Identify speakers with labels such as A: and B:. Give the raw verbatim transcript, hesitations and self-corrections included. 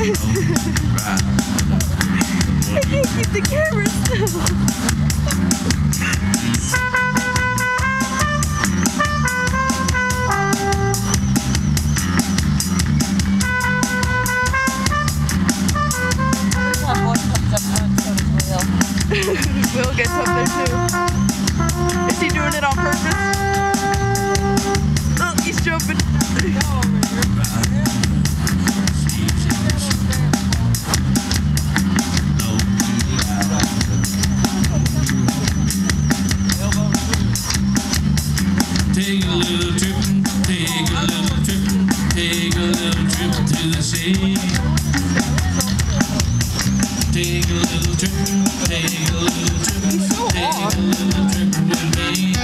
A: I can't keep the camera still. Will gets up there too. Is he doing it on purpose? Oh, he's jumping.
B: Take a little trip, take a little trip, take a little trip to the sea. Take a little trip, take a little trip, take a little trip with me.